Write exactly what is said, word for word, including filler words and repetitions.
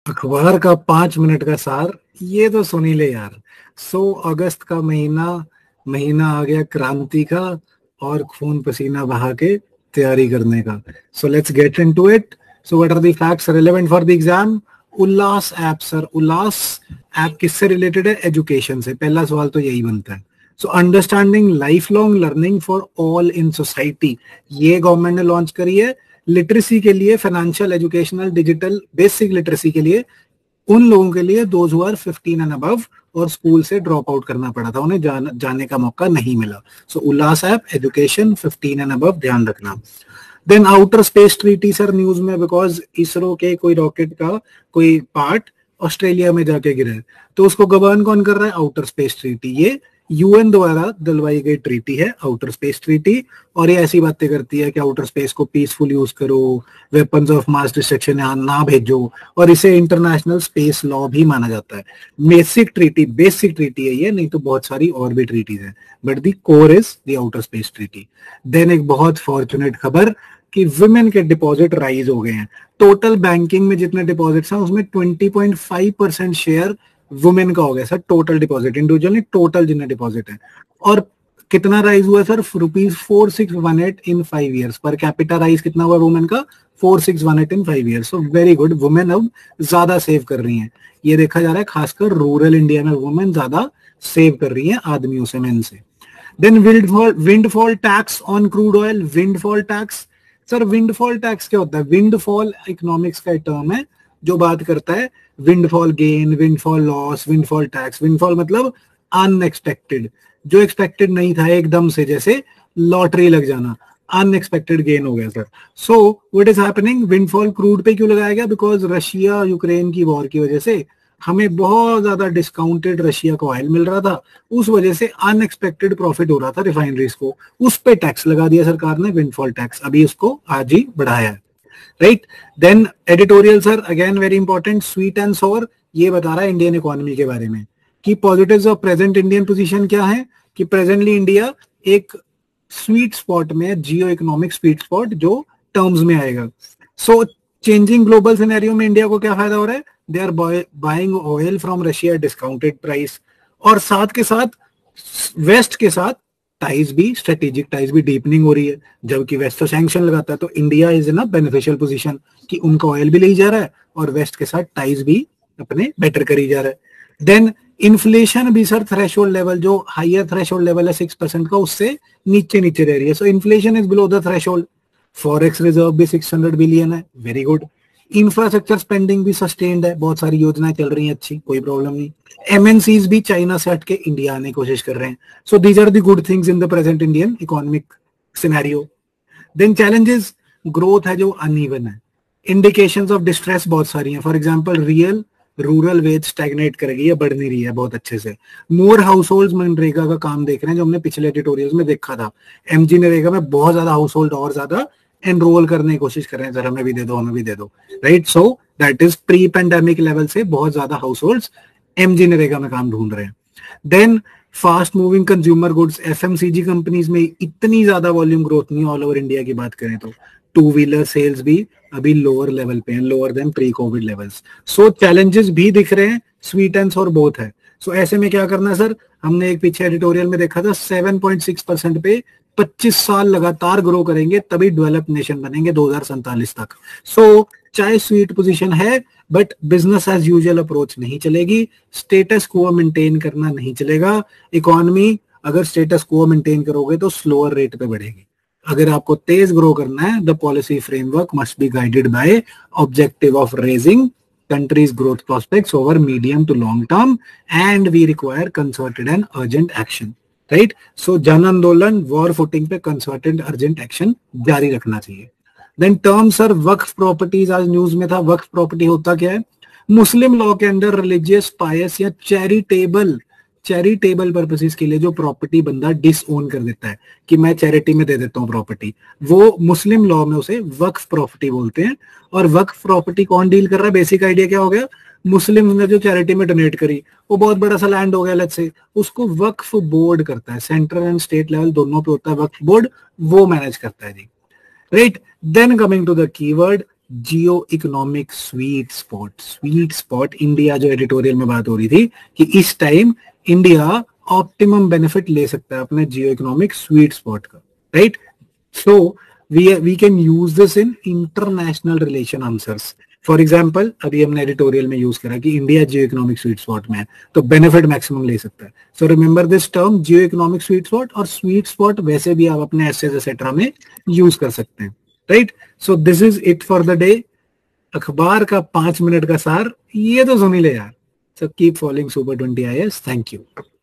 अखबार का पांच मिनट का सार, ये तो सुनी ले यार। सो अगस्त का महीना, महीना आ गया क्रांति का, और खून पसीना बहा के तैयारी करने का। So let's get into it. So what are the facts relevant for the exam? Ullas app sir, Ullas app किससे रिलेटेड है? एजुकेशन से। पहला सवाल तो यही बनता है। So understanding life long learning for all in society, ये गवर्नमेंट ने लॉन्च करी है लिटरेसी के लिए, financial, educational, digital, basic literacy के लिए, उन लोगों के लिए those who are fifteen and above और स्कूल से ड्रॉप आउट करना पड़ा था, उन्हें जान, जाने का मौका नहीं मिला। So Ullas app, education, fifteen and above, ध्यान रखना। Then outer space treaty sir news में, बिकॉज इसरो के कोई रॉकेट का कोई पार्ट ऑस्ट्रेलिया में जाके गिरा है, तो उसको गवर्न कौन कर रहा है? Outer space treaty. ये यूएन द्वारा दिलवाई गई ट्रीटी है, आउटर स्पेस ट्रीटी। और ये ऐसी बातें करती है कि आउटर स्पेस को पीसफुल यूज करो, वेपन्स ऑफ मास डिस्ट्रक्शन यहाँ ना भेजो, और इसे इंटरनेशनल स्पेस लॉ भी माना जाता है। बेसिक ट्रीटी, बेसिक ट्रीटी है ये, नहीं तो बहुत सारी और भी ट्रीटीज है, but the core is the outer space treaty. Then एक बहुत फॉर्चुनेट खबर कि वुमेन के डिपॉजिट राइज हो गए हैं। टोटल बैंकिंग में जितने डिपॉजिट्स हैं उसमें twenty point five percent share women का हो गया सर, टोटल डिपॉजिट, इंडिविजुअल नहीं, टोटल जितने डिपॉजिट है। और कितना राइज हुआ sir? Rupees four six one eight in five years. Per capita rise कितना हुआ वुमेन का? Four six one eight in five years. So very good, women अब ज्यादा सेव कर रही हैं। ये देखा जा रहा है खासकर रूरल इंडिया में वुमेन ज्यादा सेव कर रही है आदमियों से, मेन से। Then windfall, windfall tax on crude oil, windfall tax sir, windfall tax क्या होता है? विंडफॉल इकोनॉमिक्स का टर्म है जो बात करता है windfall gain, windfall loss, windfall tax. Windfall मतलब अनएक्सपेक्टेड, जो एक्सपेक्टेड नहीं था एकदम से, जैसे लॉटरी लग जाना, अनएक्सपेक्टेड गेन हो गया sir. So what is happening? Windfall crude पे क्यों लगाया गया? बिकॉज रशिया यूक्रेन की वॉर की वजह से हमें बहुत ज्यादा डिस्काउंटेड रशिया का ऑयल मिल रहा था, उस वजह से अनएक्सपेक्टेड प्रॉफिट हो रहा था रिफाइनरीज को, उस पे टैक्स लगा दिया सरकार ने, विंडफॉल टैक्स। अभी उसको आज ही बढ़ाया है, right. Then editorial sir, again very important, sweet and sour, ये बता रहा है इंडियन इकोनॉमी के बारे में कि positives of present Indian position क्या है, कि प्रेजेंटली इंडिया एक स्वीट स्पॉट में, जियो इकोनॉमिक स्वीट स्पॉट जो टर्म्स में आएगा। सो चेंजिंग ग्लोबल सिनेरियो में इंडिया को क्या फायदा हो रहा है? They are buying oil from Russia discounted price, और साथ के साथ वेस्ट के साथ टाइज भी, स्ट्रेटेजिक टाइज भी डीपनिंग हो रही है। जबकि वेस्ट तो सैंक्शन लगाता है, तो India is in a beneficial position कि उनका ऑयल भी ले जा रहा है और वेस्ट के साथ टाइज भी अपने बेटर करी जा रहा है। देन इन्फ्लेशन भी सर, थ्रेशोल्ड लेवल, जो हायर थ्रेशोल्ड लेवल है सिक्स परसेंट का, उससे नीचे नीचे रह रही है। So inflation is below the threshold. Forex reserve भी सिक्स हंड्रेड बिलियन है, वेरी गुड। इंफ्रास्ट्रक्चर स्पेंडिंग भी सस्टेन्ड है, बहुत सारी योजनाएं चल रही हैं अच्छी, कोई प्रॉब्लम नहीं। एमएनसीज भी चाइना से हटके इंडिया आने की कोशिश कर रहे हैं। So these are the good things in the present Indian economic scenario. Then challenges, growth है जो अनइवन है, इंडिकेशंस ऑफ डिस्ट्रेस बहुत सारी हैं। For example real rural wage stagnate करेगी या बढ़ नहीं रही है बहुत अच्छे से। मोर हाउस होल्ड मनरेगा का काम देख रहे हैं, जो हमने पिछले ट्यूटोरियल्स में देखा था। एमजी नरेगा में बहुत ज्यादा हाउस होल्ड और ज्यादा एनरोल करने की कोशिश कर रहे हैं, सर हमें भी दे दो, हमें भी दे दो, right. So that is pre pandemic level से बहुत ज्यादा हाउस होल्ड्स एमजी नरेगा में काम ढूंढ रहे हैं। Then fast moving consumer goods, FMCG companies में इतनी ज्यादा वॉल्यूम ग्रोथ नहीं, ऑल ओवर इंडिया की बात करें तो। टू व्हीलर सेल्स भी अभी लोअर लेवल पे हैं, lower than pre covid levels. So challenges भी दिख रहे हैं, स्वीट एंड सोर बोथ है। सो so, ऐसे में क्या करना है सर? हमने एक पीछे एडिटोरियल में देखा था, सेवन पॉइंट सिक्स परसेंट पे पच्चीस साल लगातार ग्रो करेंगे तभी डेवलप नेशन बनेंगे दो हज़ार सैंतालीस तक। सो so, चाहे स्वीट पोजीशन है, but business as usual approach नहीं चलेगी, स्टेटस को मेंटेन करना नहीं चलेगा। इकोनॉमी अगर स्टेटस को मेंटेन करोगे तो स्लोअर रेट पे बढ़ेगी। अगर आपको तेज ग्रो करना है, the policy framework must be guided by objective of raising country's growth prospects over medium to long term, and we require concerted and urgent action, right? So जन आंदोलन वॉर फुटिंग पे concerted urgent action जारी रखना चाहिए। Then term sir, Waqf properties आज news में था। वक्फ property होता क्या है? मुस्लिम लॉ के अंदर रिलीजियस, पायस या चैरिटेबल चैरिटेबल पर्पसेस के लिए जो प्रॉपर्टी बंदा डिसओन कर देता है कि मैं चैरिटी में दे देता हूँ प्रॉपर्टी, वो मुस्लिम लॉ में उसे वक्फ प्रॉपर्टी बोलते हैं। और वक्फ प्रॉपर्टी कौन डील कर रहा है? बेसिक आइडिया क्या हो गया? मुस्लिम ने जो चैरिटी में डोनेट करी, वो बहुत बड़ा सा लैंड हो गया लेट्स से, उसको वक्फ बोर्ड करता है, सेंट्रल एंड स्टेट लेवल दोनों पे होता है वक्फ बोर्ड, वो मैनेज करता है जी, right. Then coming to the keyword, geo economic sweet spot, sweet spot India, जो एडिटोरियल में बात हो रही थी कि इस टाइम इंडिया ऑप्टिमम बेनिफिट ले सकता है अपने जियो इकोनॉमिक स्वीट स्पॉट का, right. So we we can use this in international relation answers. For example अभी हमने एडिटोरियल में यूज करा कि India geo economic sweet spot में है, तो बेनिफिट मैक्सिमम ले सकता है। So remember this term geo economic sweet spot, और स्वीट स्पॉट वैसे भी आप अपने एसेज एक्सेट्रा में यूज कर सकते हैं, right. So this is it for the day. अखबार का पांच मिनट का सार ये तो सुन ही ले यार। So keep following super twenty I S. Thank you.